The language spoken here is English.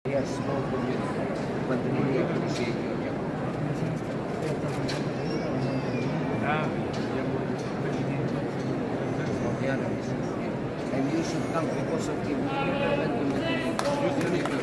Yes, small community, but really appreciate your job. And you should come because of him.